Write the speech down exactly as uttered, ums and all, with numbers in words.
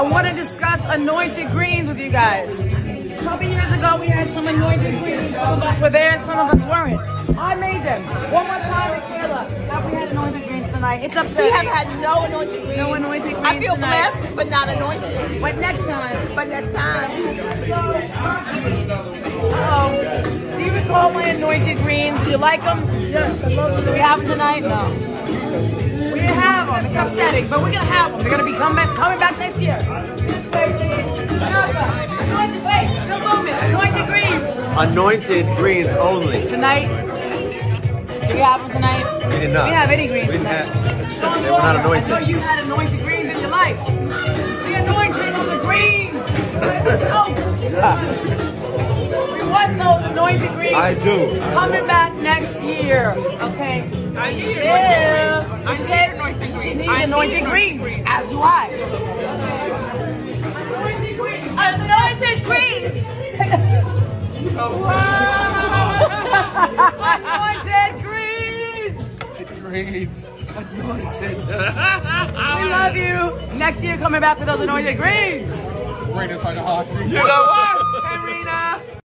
I want to discuss anointed greens with you guys. A couple years ago, we had some anointed greens. Some of us were there, some of us weren't. I made them. One more time, Michaela. Have we had anointed greens tonight? It's upsetting. We have had no anointed greens. No anointed greens I feel tonight. blessed, but not anointed. But next time. But next time. Uh-oh. Do you recall my anointed greens? Do you like them? Yes, I love them. Do we have them tonight? No. We didn't have them. It's upsetting, but we're going to have them. They're going to be coming, coming back next year. This way, please. Anointed, wait, no movement. Anointed greens. Anointed greens only. Tonight. Do we have them tonight? We did not. We didn't have any greens we didn't tonight. have, they were not anointed. I know you had anointed greens in your life. The anointing of the greens. Oh. We want those anointed greens. I do. Coming back next year. Okay. I need Yeah. I need anointed She greens. needs I anointed need greens. As do I. Anointed greens. Anointed greens. Greens. Anointed. We love you. Next year, coming back for those anointed greens. Greatest like a horsey. You know what? Karina.